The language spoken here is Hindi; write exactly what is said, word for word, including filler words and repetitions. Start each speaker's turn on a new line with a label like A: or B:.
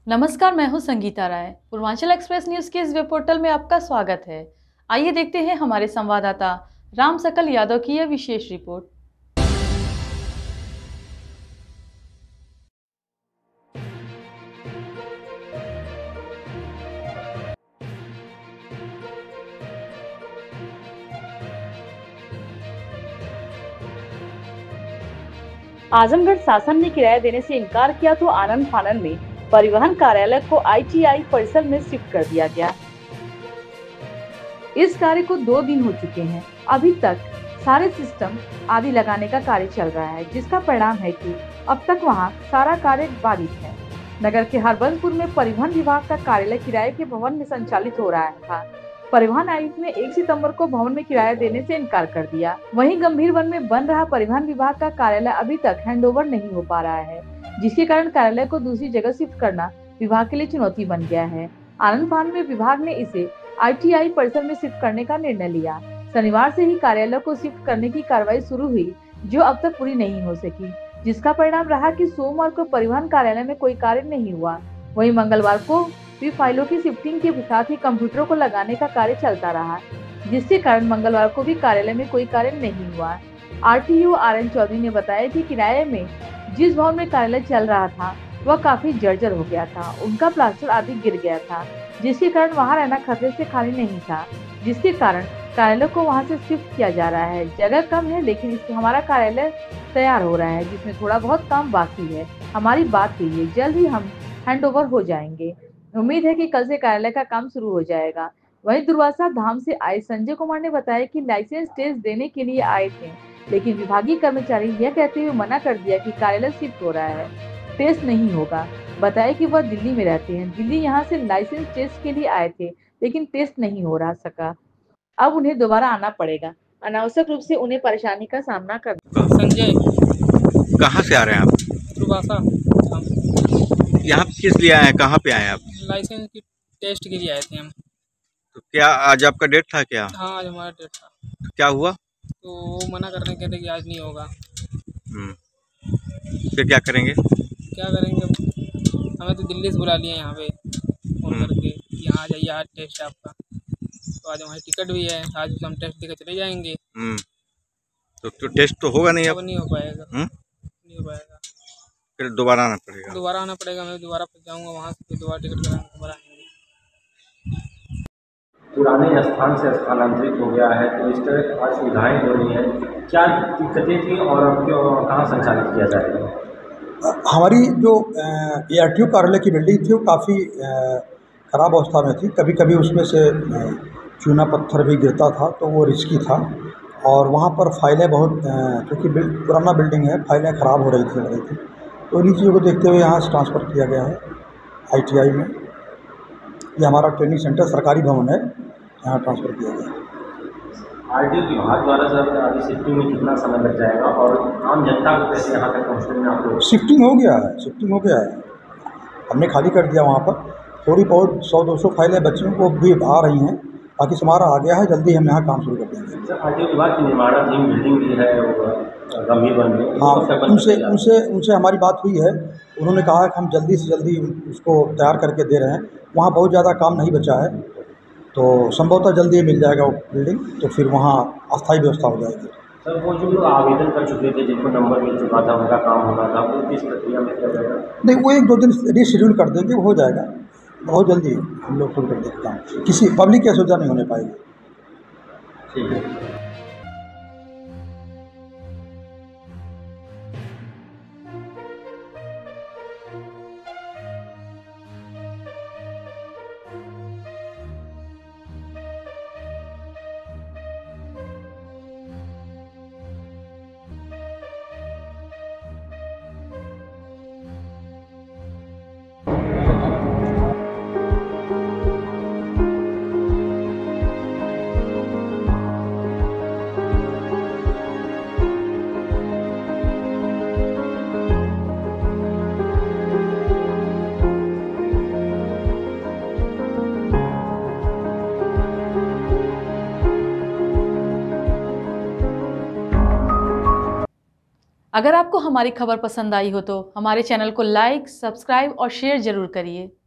A: नमस्कार, मैं हूं संगीता राय। पूर्वांचल एक्सप्रेस न्यूज के इस वेब पोर्टल में आपका स्वागत है। आइए देखते हैं हमारे संवाददाता राम सकल यादव की यह विशेष रिपोर्ट।
B: आजमगढ़ शासन ने किराया देने से इनकार किया तो आनन फानन में परिवहन कार्यालय को आई टी आई परिसर में शिफ्ट कर दिया गया। इस कार्य को दो दिन हो चुके हैं। अभी तक सारे सिस्टम आदि लगाने का कार्य चल रहा है, जिसका परिणाम है कि अब तक वहां सारा कार्य बाधित है। नगर के हरबंसपुर में परिवहन विभाग का कार्यालय किराए के भवन में संचालित हो रहा था। परिवहन आयुक्त ने एक सितंबर को भवन में किराया देने से इनकार कर दिया। वहीं गंभीर वन में बन रहा परिवहन विभाग का कार्यालय अभी तक हैंडओवर नहीं हो पा रहा है, जिसके कारण कार्यालय को दूसरी जगह शिफ्ट करना विभाग के लिए चुनौती बन गया है। आनंद फान में विभाग ने इसे आई टी आई परिसर में शिफ्ट करने का निर्णय लिया। शनिवार से ही कार्यालय को शिफ्ट करने की कार्रवाई शुरू हुई, जो अब तक पूरी नहीं हो सकी, जिसका परिणाम रहा कि सोमवार को परिवहन कार्यालय में कोई कार्य नहीं हुआ। वहीं मंगलवार को भी फाइलों की शिफ्टिंग के साथ ही कंप्यूटरों को लगाने का कार्य चलता रहा, जिसके कारण मंगलवार को भी कार्यालय में कोई कार्य नहीं हुआ। R T O R N Chaudhary ने बताया कि किराए में जिस भवन में कार्यालय चल रहा था वह काफी जर्जर हो गया था। उनका प्लास्टर आदि गिर गया था, जिसके कारण वहां रहना खतरे से खाली नहीं था, जिसके कारण कार्यालय को वहां से शिफ्ट किया जा रहा है। जगह कम है, लेकिन इससे हमारा कार्यालय तैयार हो रहा है, जिसमें थोड़ा बहुत काम बाकी है। हमारी बात हुई है, जल्द ही हम हैंडओवर हो जाएंगे। उम्मीद है कि कल से कार्यालय का काम शुरू हो जाएगा। वहीं दुर्वासा धाम से आए संजय कुमार ने बताया कि लाइसेंस टेस्ट देने के लिए आए थे, लेकिन विभागीय कर्मचारी यह कहते हुए मना कर दिया कि कार्यालय शिफ्ट हो रहा है, टेस्ट नहीं होगा। बताया कि वह दिल्ली में रहते हैं, दिल्ली यहाँ से लाइसेंस टेस्ट के लिए आए थे, लेकिन टेस्ट नहीं हो रहा सका। अब उन्हें दोबारा आना पड़ेगा। अनावश्यक रूप से उन्हें परेशानी का सामना कर।
C: संजय,
D: कहाँ से आ रहे हैं आप?
C: दुर्वासा हम
D: यहाँ किस लिए आए हैं? कहाँ पे आए हैं आप?
C: लाइसेंस की टेस्ट के लिए आए थे हम।
D: तो क्या आज आपका डेट था क्या?
C: हाँ, आज हमारा डेट था।
D: तो क्या हुआ?
C: तो वो मना करने कहते कि आज नहीं होगा।
D: हम्म, फिर क्या करेंगे?
C: क्या करेंगे? हमें तो दिल्ली से बुला लिया यहाँ पे फोन करके, यहाँ आ जाइए, आज टेस्ट है आपका। तो आज हमारी टिकट भी है, आज हम टेस्ट देकर चले जाएंगे।
D: हम्म, तो, तो टेस्ट तो होगा नहीं अब?
C: अब नहीं हो पाएगा।
D: हम्म,
C: नहीं हो पाएगा,
D: फिर दोबारा आना पड़ेगा।
C: दोबारा आना पड़ेगा। मैं दोबारा फंस जाऊँगा वहाँ से, फिर दोबारा टिकट कराने दोबारा आएंगे।
E: पुराने स्थान से स्थानांतरित हो गया है, तो इस तरह की आज सुविधाएँ हो रही हैं। क्या दिक्कतें थी और अब क्यों कहाँ संचालित किया जाएगा?
F: हमारी जो ए आर टी ओ कार्यालय की बिल्डिंग थी वो काफ़ी ख़राब अवस्था में थी। कभी कभी उसमें से चूना पत्थर भी गिरता था, तो वो रिस्की था। और वहाँ पर फाइलें बहुत, क्योंकि पुराना बिल्डिंग है, फाइलें ख़राब हो रही थी लग रही थी तो इन्हीं चीज़ों को देखते हुए यहाँ से ट्रांसफ़र किया गया है आई टी आई में। ये हमारा ट्रेनिंग सेंटर सरकारी भवन है, यहाँ ट्रांसफ़र किया गया है।
E: आर टी ओ विभाग द्वारा सर अभी शिफ्टिंग में कितना समय लग जाएगा और आम जनता को कैसे यहाँ तक पहुँचने में आप लोग?
F: शिफ्टिंग हो गया है, शिफ्टिंग हो गया है, हमने खाली कर दिया वहाँ पर। थोड़ी बहुत सौ दो सौ फाइलें बच्चों को भी आ रही हैं, बाकी हमारा आ गया है, जल्दी हम यहाँ काम शुरू कर देंगे।
E: सर आर टी ओ विभाग की निर्माणाधीन बिल्डिंग भी है गंभीर वन में,
F: हाँ, उनसे उनसे उनसे हमारी बात हुई है। उन्होंने कहा है कि हम जल्दी से जल्दी उसको तैयार करके दे रहे हैं। वहाँ बहुत ज़्यादा काम नहीं बचा है, तो संभवतः जल्दी मिल जाएगा वो बिल्डिंग, तो फिर वहाँ अस्थायी व्यवस्था हो जाएगी।
E: सर वो जो लोग आवेदन कर चुके थे, जिनको नंबर मिल चुका था, उनका काम होना था, वो किस प्रक्रिया में किया जाएगा?
F: नहीं, वो एक दो दिन रीशेड्यूल कर देंगे, वो हो जाएगा बहुत जल्दी। हम लोग शुरू कर देंगे काम, किसी पब्लिक की असुविधा नहीं होने पाएगी।
E: ठीक है।
A: अगर आपको हमारी खबर पसंद आई हो तो हमारे चैनल को लाइक, सब्सक्राइब और शेयर जरूर करिए।